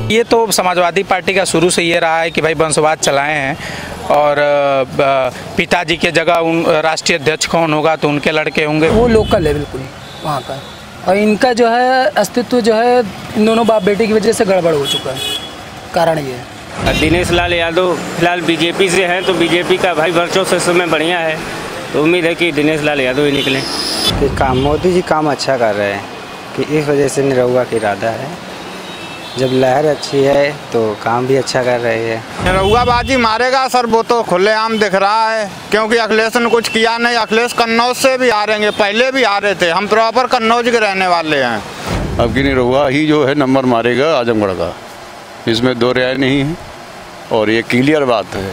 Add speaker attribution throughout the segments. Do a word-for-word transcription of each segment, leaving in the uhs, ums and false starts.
Speaker 1: ये तो समाजवादी पार्टी का शुरू से ये रहा है कि भाई वंशवाद चलाए हैं और पिताजी के जगह उन राष्ट्रीय अध्यक्ष कौन होगा तो उनके लड़के होंगे।
Speaker 2: वो लोकल है बिल्कुल वहाँ का, और इनका जो है अस्तित्व जो है इन दोनों बाप बेटे की वजह से गड़बड़ हो चुका है। कारण ये है
Speaker 3: दिनेश लाल यादव फिलहाल बीजेपी से हैं, तो बीजेपी का भाई वर्चस्व इस समय बढ़िया है, तो उम्मीद है कि दिनेश लाल यादव ही निकलें।
Speaker 4: कि काम मोदी जी काम अच्छा कर रहे हैं कि इस वजह से निरहुआ का इरादा है। जब लहर अच्छी है तो काम भी अच्छा कर रहे हैं।
Speaker 5: निरहुआ बाजी मारेगा सर, वो तो खुलेआम दिख रहा है, क्योंकि अखिलेश ने कुछ किया नहीं। अखिलेश कन्नौज से भी हारेंगे, पहले भी हारे थे, हम प्रॉपर कन्नौज के रहने वाले हैं।
Speaker 6: अब की निरहुआ ही जो है नंबर मारेगा आजमगढ़ का, इसमें दो राय नहीं है और ये क्लियर बात है।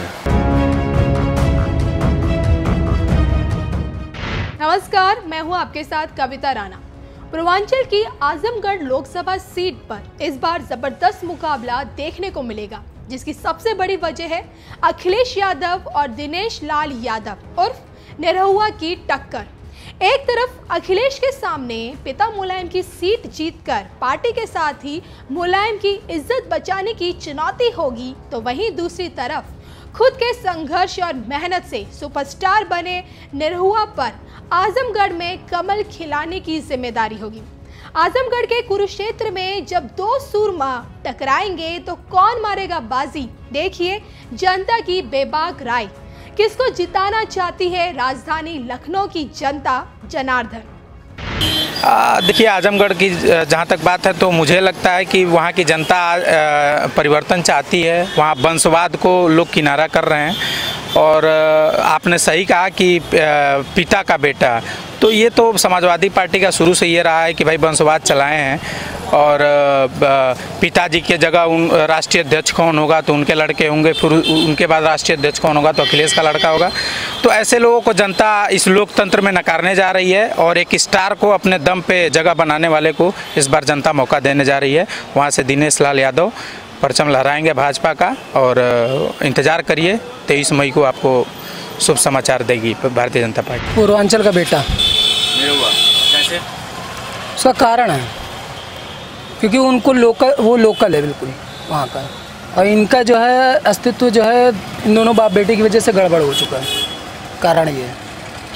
Speaker 7: नमस्कार, मैं हूं आपके साथ कविता राणा। पूर्वांचल की आजमगढ़ लोकसभा सीट पर इस बार जबरदस्त मुकाबला देखने को मिलेगा, जिसकी सबसे बड़ी वजह है अखिलेश यादव और दिनेश लाल यादव उर्फ निरहुआ की टक्कर। एक तरफ अखिलेश के सामने पिता मुलायम की सीट जीतकर पार्टी के साथ ही मुलायम की इज्जत बचाने की चुनौती होगी, तो वहीं दूसरी तरफ खुद के संघर्ष और मेहनत से सुपरस्टार बने निरहुआ पर आजमगढ़ में कमल खिलाने की जिम्मेदारी होगी। आजमगढ़ के कुरुक्षेत्र में जब दो सूरमा टकराएंगे तो कौन मारेगा बाजी, देखिए जनता की बेबाक राय। किसको जिताना चाहती है राजधानी लखनऊ की जनता? जनार्दन,
Speaker 1: देखिए आजमगढ़ की जहाँ तक बात है तो मुझे लगता है कि वहाँ की जनता परिवर्तन चाहती है। वहाँ वंशवाद को लोग किनारा कर रहे हैं और आपने सही कहा कि पिता का बेटा, तो ये तो समाजवादी पार्टी का शुरू से ये रहा है कि भाई वंशवाद चलाए हैं और पिताजी के जगह उन राष्ट्रीय अध्यक्ष कौन होगा तो उनके लड़के होंगे, फिर उनके बाद राष्ट्रीय अध्यक्ष कौन होगा तो अखिलेश का लड़का होगा। तो ऐसे लोगों को जनता इस लोकतंत्र में नकारने जा रही है और एक स्टार को अपने दम पे जगह बनाने वाले को इस बार जनता मौका देने जा रही है। वहाँ से दिनेश लाल यादव परचम लहराएंगे भाजपा का और इंतज़ार करिए, तेईस मई को आपको शुभ समाचार देगी भारतीय जनता पार्टी।
Speaker 2: पूर्वांचल का बेटा
Speaker 3: कैसे?
Speaker 2: उसका कारण है क्योंकि उनको लोकल वो लोकल है बिल्कुल वहाँ का, और इनका जो है अस्तित्व जो है इन दोनों बाप बेटे की वजह से गड़बड़ हो चुका है। कारण ये है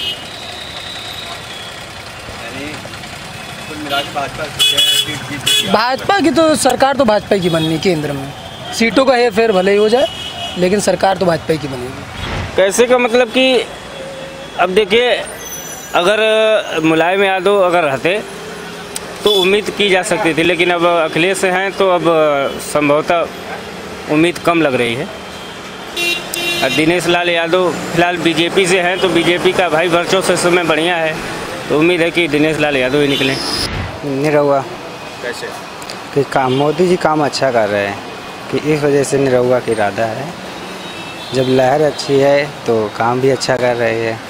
Speaker 2: भाजपा की तो सरकार तो भाजपा की बननी केंद्र में, सीटों का है फिर भले ही हो जाए, लेकिन सरकार तो भाजपा की बनेगी।
Speaker 3: कैसे का मतलब कि अब देखिए, अगर मुलायम यादव अगर रहते तो उम्मीद की जा सकती थी, लेकिन अब अखिलेश हैं तो अब संभवतः उम्मीद कम लग रही है। और दिनेश लाल यादव फिलहाल बीजेपी से हैं, तो बीजेपी का भाई वर्चस्व इस समय बढ़िया है, तो उम्मीद है कि दिनेश लाल यादव ही निकलें।
Speaker 4: निरहुआ
Speaker 3: कैसे?
Speaker 4: कि काम मोदी जी काम अच्छा कर रहे हैं कि इस वजह से निरहुआ का इरादा है। जब लहर अच्छी है तो काम भी अच्छा कर रहे हैं,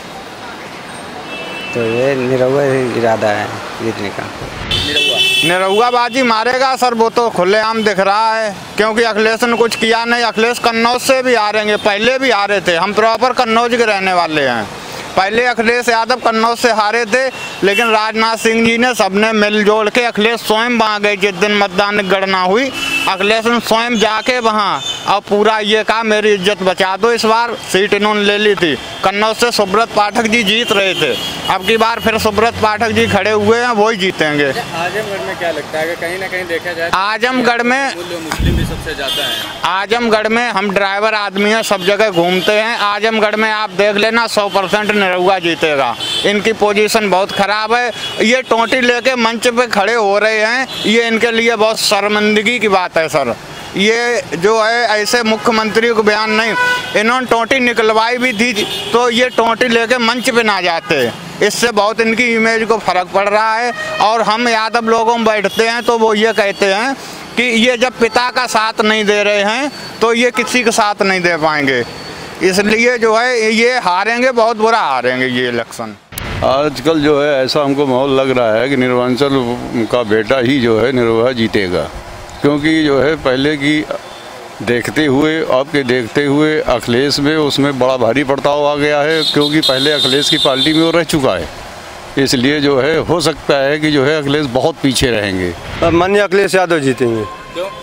Speaker 4: तो ये निरहुआ इरादा है जीतने का।
Speaker 5: निरहुआ बाजी मारेगा सर, वो तो खुलेआम दिख रहा है, क्योंकि अखिलेश ने कुछ किया नहीं। अखिलेश कन्नौज से भी हारेंगे, पहले भी हारे थे, हम प्रॉपर कन्नौज के रहने वाले हैं। पहले अखिलेश यादव कन्नौज से हारे थे, लेकिन राजनाथ सिंह जी ने सबने मिलजोल के, अखिलेश स्वयं वहाँ गए जिस दिन मतदान गणना हुई, अखिलेश ने स्वयं जाके वहाँ और पूरा ये कहा मेरी इज्जत बचा दो। इस बार सीट इन्होंने ले ली थी, कन्नौज से सुब्रत पाठक जी जीत रहे थे, अब की बार फिर सुब्रत पाठक जी खड़े हुए हैं, वही जीतेंगे।
Speaker 8: आजमगढ़ में क्या लगता है कि कहीं ना कहीं देखा जाए
Speaker 5: आजमगढ़ में
Speaker 8: मुस्लिम भी सबसे ज़्यादा है।
Speaker 5: आजमगढ़ में हम ड्राइवर आदमी हैं, सब जगह घूमते हैं। आजमगढ़ में आप देख लेना सौ परसेंट निरहुआ जीतेगा। इनकी पोजीशन बहुत ख़राब है, ये टोंटी लेके मंच पे खड़े हो रहे हैं, ये इनके लिए बहुत शर्मिंदगी की बात है सर। ये जो है ऐसे मुख्यमंत्री को बयान नहीं, इन्होंने टोंटी निकलवाई भी थी तो ये टोंटी लेके मंच पे ना जाते, इससे बहुत इनकी इमेज को फर्क पड़ रहा है। और हम यादव लोगों में बैठते हैं तो वो ये कहते हैं कि ये जब पिता का साथ नहीं दे रहे हैं तो ये किसी का साथ नहीं दे पाएंगे, इसलिए जो है ये हारेंगे, बहुत बुरा हारेंगे ये इलेक्शन।
Speaker 6: आजकल जो है ऐसा हमको माहौल लग रहा है कि निर्वाचन का बेटा ही जो है निरहुआ जीतेगा, क्योंकि जो है पहले की देखते हुए आपके देखते हुए अखिलेश में उसमें बड़ा भारी पड़ताव आ गया है, क्योंकि पहले अखिलेश की पार्टी में वो रह चुका है, इसलिए जो है हो सकता है कि जो है अखिलेश बहुत पीछे रहेंगे।
Speaker 9: अब माननीय अखिलेश यादव जीतेंगे।
Speaker 3: क्यों?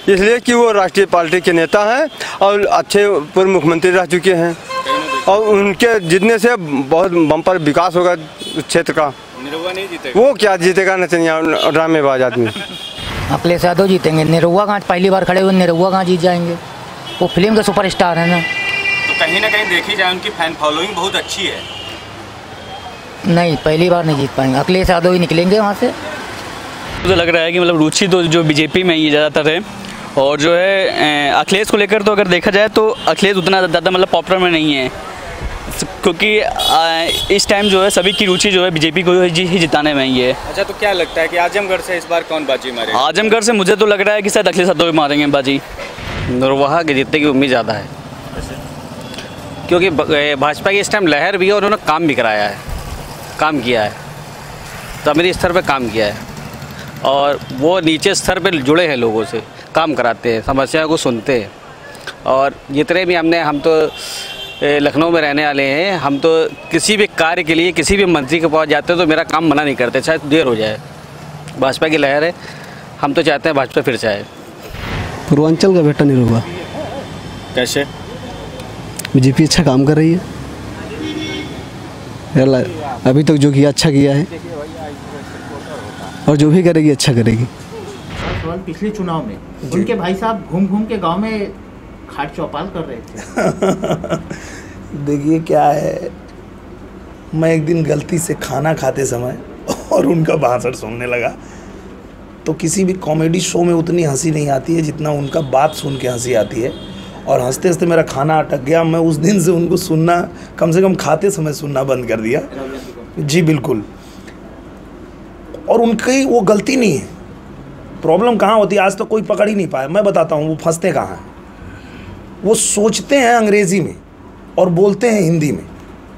Speaker 9: इसलिए कि वो राष्ट्रीय पार्टी के नेता हैं और अच्छे पूर्व मुख्यमंत्री रह चुके हैं और उनके जीतने से बहुत बम्पर विकास होगा उस क्षेत्र का।
Speaker 8: निरहुआ नहीं जीतेगा?
Speaker 9: वो क्या जीतेगा, नचनिया ड्रामेबाज आदमी।
Speaker 10: अखिलेश यादव जीतेंगे। निरहुआ कहाँ पहली बार खड़े हुए, निरहुआ कहाँ जीत जाएंगे, वो फिल्म के सुपरस्टार है ना।
Speaker 8: तो कहीं ना कहीं देखी जाए उनकी फैन फॉलोइंग बहुत अच्छी है।
Speaker 10: नहीं, पहली बार नहीं जीत पाएंगे, अखिलेश यादव ही निकलेंगे वहाँ से।
Speaker 11: मुझे लग रहा है कि मतलब रुचि तो जो बीजेपी में ही ज़्यादातर है और जो है अखिलेश को लेकर तो अगर देखा जाए तो अखिलेश उतना ज़्यादा मतलब पॉपुलर में नहीं है, क्योंकि इस टाइम जो है सभी की रुचि जो है बीजेपी को ही जिताने में ही है।
Speaker 8: अच्छा, तो क्या लगता है कि आजमगढ़ से इस बार कौन बाजी मारेगा?
Speaker 11: आजमगढ़ से मुझे तो लग रहा है कि शायद अखिलेश यादव मारेंगे बाजी।
Speaker 3: निरहुआ के जीतने की उम्मीद ज़्यादा है, क्योंकि भाजपा की इस टाइम लहर भी है और उन्होंने काम भी कराया है, काम किया है, तमीरी स्तर पर काम किया है और वो नीचे स्तर पर जुड़े हैं, लोगों से काम कराते हैं, समस्याओं को सुनते हैं। और जितने भी हमने हम तो लखनऊ में रहने वाले हैं, हम तो किसी भी कार्य के लिए किसी भी मंत्री के पास जाते हैं तो मेरा काम मना नहीं करते, चाहे देर हो जाए। भाजपा की लहर है, हम तो चाहते हैं भाजपा फिर से आए।
Speaker 12: पूर्वांचल का बेटा निरहुआ।
Speaker 8: कैसे?
Speaker 12: बीजेपी अच्छा काम कर रही है, अभी तक जो किया अच्छा किया है और जो भी करेगी अच्छा करेगी।
Speaker 13: सवाल पिछले चुनाव में उनके भाई साहब घूम घूम के गांव में खाट चौपाल कर रहे थे।
Speaker 14: देखिए क्या है, मैं एक दिन गलती से खाना खाते समय और उनका भाषण सुनने लगा, तो किसी भी कॉमेडी शो में उतनी हंसी नहीं आती है जितना उनका बात सुन के हंसी आती है। और हंसते हंसते मेरा खाना अटक गया। मैं उस दिन से उनको सुनना, कम से कम खाते समय सुनना बंद कर दिया। जी बिल्कुल। और उनकी वो गलती नहीं है। प्रॉब्लम कहाँ होती है आज तक तो कोई पकड़ ही नहीं पाया। मैं बताता हूँ वो फंसते कहाँ हैं। वो सोचते हैं अंग्रेज़ी में और बोलते हैं हिंदी में।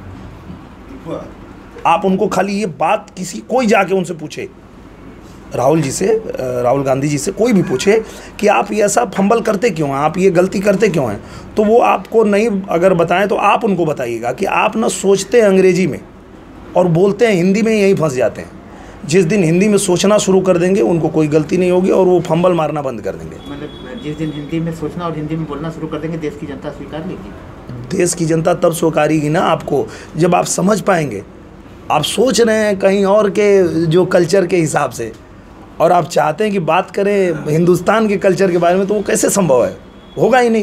Speaker 14: आप उनको खाली ये बात किसी कोई जाके उनसे पूछे, राहुल जी से, राहुल गांधी जी से, कोई भी पूछे कि आप ये ऐसा फंबल करते क्यों हैं, आप ये गलती करते क्यों हैं, तो वो आपको नहीं अगर बताएं तो आप उनको बताइएगा कि आप ना सोचते हैं अंग्रेजी में और बोलते हैं हिंदी में, यहीं फंस जाते हैं। जिस दिन हिंदी में सोचना शुरू कर देंगे उनको कोई गलती नहीं होगी और वो फंबल मारना बंद कर देंगे।
Speaker 13: मतलब जिस दिन हिंदी में सोचना और हिंदी में बोलना शुरू कर देंगे देश की जनता स्वीकार लेगी।
Speaker 14: देश की जनता तब स्वीकारेगी ना आपको जब आप समझ पाएंगे। आप सोच रहे हैं कहीं और के जो कल्चर के हिसाब से और आप चाहते हैं कि बात करें हिंदुस्तान के कल्चर के बारे में, तो वो कैसे संभव है, होगा ही नहीं।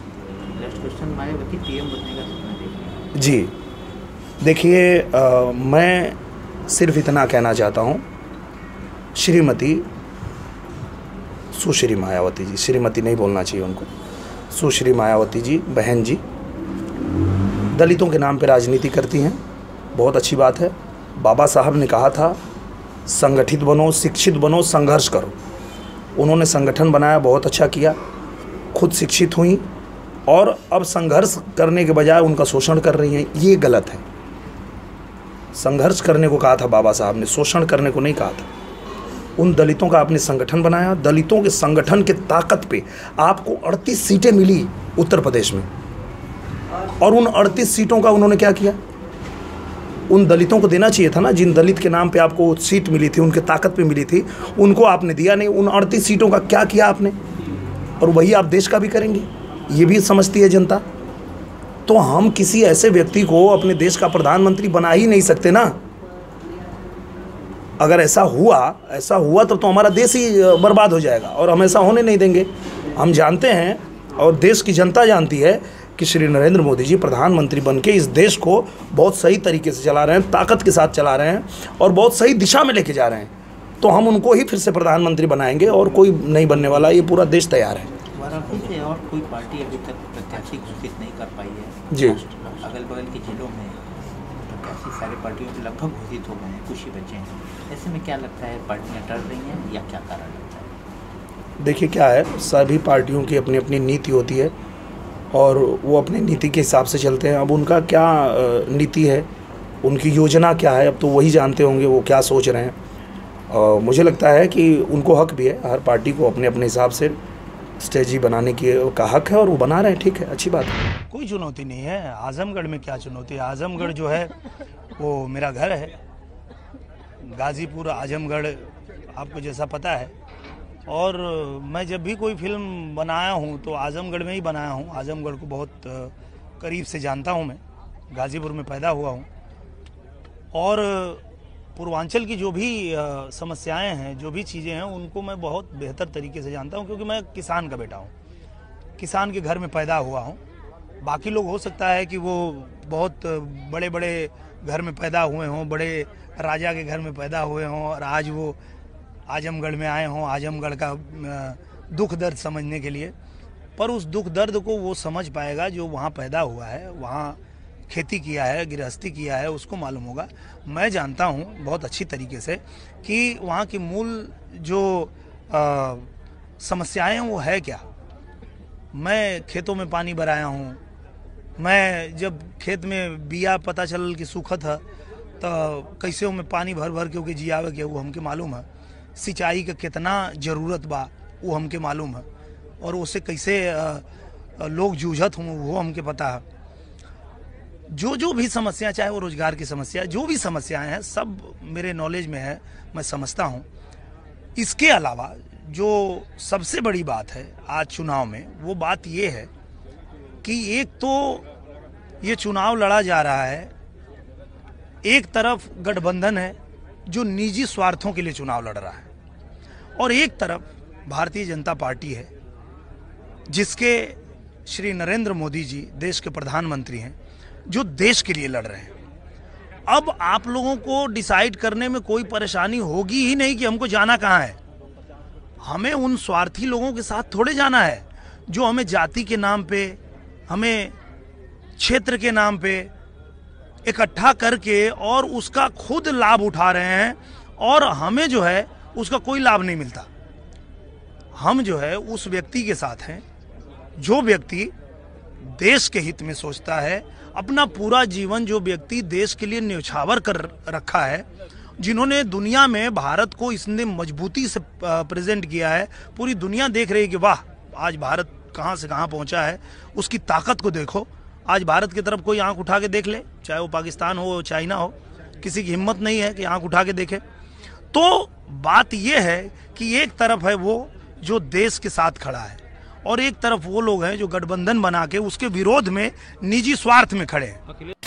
Speaker 14: जी देखिए, मैं सिर्फ इतना कहना चाहता हूँ, श्रीमती सुश्री मायावती जी, श्रीमती नहीं बोलना चाहिए उनको, सुश्री मायावती जी, बहन जी, दलितों के नाम पे राजनीति करती हैं। बहुत अच्छी बात है। बाबा साहब ने कहा था संगठित बनो, शिक्षित बनो, संघर्ष करो। उन्होंने संगठन बनाया, बहुत अच्छा किया, खुद शिक्षित हुई और अब संघर्ष करने के बजाय उनका शोषण कर रही हैं। ये गलत है। संघर्ष करने को कहा था बाबा साहब ने, शोषण करने को नहीं कहा था। उन दलितों का आपने संगठन बनाया, दलितों के संगठन के ताकत पे आपको अड़तीस सीटें मिली उत्तर प्रदेश में और उन अड़तीस सीटों का उन्होंने क्या किया, उन दलितों को देना चाहिए था ना। जिन दलित के नाम पे आपको सीट मिली थी, उनके ताकत पे मिली थी, उनको आपने दिया नहीं। उन अड़तीस सीटों का क्या किया आपने, और वही आप देश का भी करेंगे, ये भी समझती है जनता। तो हम किसी ऐसे व्यक्ति को अपने देश का प्रधानमंत्री बना ही नहीं सकते ना। अगर ऐसा हुआ ऐसा हुआ तब तो, तो हमारा देश ही बर्बाद हो जाएगा और हम ऐसा होने नहीं देंगे। हम जानते हैं और देश की जनता जानती है कि श्री नरेंद्र मोदी जी प्रधानमंत्री बनके इस देश को बहुत सही तरीके से चला रहे हैं, ताकत के साथ चला रहे हैं और बहुत सही दिशा में लेके जा रहे हैं। तो हम उनको ही फिर से प्रधानमंत्री बनाएंगे और कोई नहीं बनने वाला, ये पूरा देश तैयार है।
Speaker 13: वाराणसी से और कोई पार्टी अभी तक प्रत्याशी घोषित नहीं कर पाई है
Speaker 14: जी।
Speaker 13: अगल बगल के जिलों में प्रत्याशी सारी पार्टियों के लगभग घोषित हो गए हैं, कुछ ही बचे हैं। ऐसे में क्या लगता है, पार्टियां डर रही हैं या क्या कारण लगता है?
Speaker 14: देखिए क्या है, सभी पार्टियों की अपनी अपनी नीति होती है और वो अपनी नीति के हिसाब से चलते हैं। अब उनका क्या नीति है, उनकी योजना क्या है, अब तो वही जानते होंगे वो क्या सोच रहे हैं। और मुझे लगता है कि उनको हक भी है, हर पार्टी को अपने अपने हिसाब से स्ट्रेटजी बनाने की का हक है और वो बना रहे हैं, ठीक है, अच्छी बात है।
Speaker 15: कोई चुनौती नहीं है। आजमगढ़ में क्या चुनौती है, आजमगढ़ जो है वो मेरा घर है। गाजीपुर आजमगढ़ आपको जैसा पता है और मैं जब भी कोई फिल्म बनाया हूँ तो आजमगढ़ में ही बनाया हूँ। आजमगढ़ को बहुत करीब से जानता हूँ मैं, गाज़ीपुर में पैदा हुआ हूँ और पूर्वांचल की जो भी समस्याएं हैं, जो भी चीज़ें हैं, उनको मैं बहुत बेहतर तरीके से जानता हूँ क्योंकि मैं किसान का बेटा हूँ, किसान के घर में पैदा हुआ हूँ। बाकी लोग हो सकता है कि वो बहुत बड़े बड़े घर में पैदा हुए हों, बड़े राजा के घर में पैदा हुए हों और आज वो आजमगढ़ में आए हों आजमगढ़ का दुख दर्द समझने के लिए, पर उस दुख दर्द को वो समझ पाएगा जो वहाँ पैदा हुआ है, वहाँ खेती किया है, गृहस्थी किया है, उसको मालूम होगा। मैं जानता हूँ बहुत अच्छी तरीके से कि वहाँ की मूल जो आ, समस्याएं हैं वो है क्या। मैं खेतों में पानी भराया हूँ, मैं जब खेत में बिया पता चल कि सूखत है तो कैसे में पानी भर भर के जियावे के वो हमके मालूम है। सिंचाई का कितना ज़रूरत बा वो हमके मालूम है और उससे कैसे लोग जूझत हों वो हमके पता है। जो जो भी समस्या, चाहे वो रोजगार की समस्या, जो भी समस्याएं हैं सब मेरे नॉलेज में है, मैं समझता हूँ। इसके अलावा जो सबसे बड़ी बात है आज चुनाव में, वो बात ये है कि एक तो ये चुनाव लड़ा जा रहा है, एक तरफ गठबंधन है जो निजी स्वार्थों के लिए चुनाव लड़ रहा है और एक तरफ भारतीय जनता पार्टी है जिसके श्री नरेंद्र मोदी जी देश के प्रधानमंत्री हैं, जो देश के लिए लड़ रहे हैं। अब आप लोगों को डिसाइड करने में कोई परेशानी होगी ही नहीं कि हमको जाना कहाँ है। हमें उन स्वार्थी लोगों के साथ थोड़े जाना है जो हमें जाति के नाम पे, हमें क्षेत्र के नाम पे इकट्ठा करके और उसका खुद लाभ उठा रहे हैं और हमें जो है उसका कोई लाभ नहीं मिलता। हम जो है उस व्यक्ति के साथ हैं जो व्यक्ति देश के हित में सोचता है, अपना पूरा जीवन जो व्यक्ति देश के लिए न्यौछावर कर रखा है, जिन्होंने दुनिया में भारत को इसने मजबूती से प्रेजेंट किया है। पूरी दुनिया देख रही है कि वाह आज भारत कहाँ से कहाँ पहुँचा है, उसकी ताकत को देखो। आज भारत की तरफ कोई आंख उठा के देख ले, चाहे वो पाकिस्तान हो चाइना हो, किसी की हिम्मत नहीं है कि आंख उठा के देखे। तो बात यह है कि एक तरफ है वो जो देश के साथ खड़ा है और एक तरफ वो लोग हैं जो गठबंधन बना के उसके विरोध में निजी स्वार्थ में खड़े हैं।